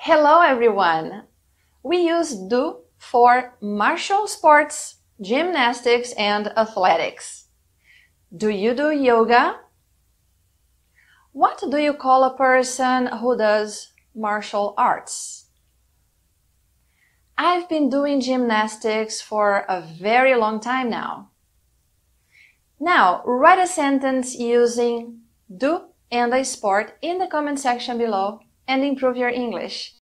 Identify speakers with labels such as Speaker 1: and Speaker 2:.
Speaker 1: Hello everyone! We use do for martial sports, gymnastics, and athletics. Do you do yoga? What do you call a person who does martial arts? I've been doing gymnastics for a very long time now. Now, write a sentence using do and a sport in the comment section below and improve your English.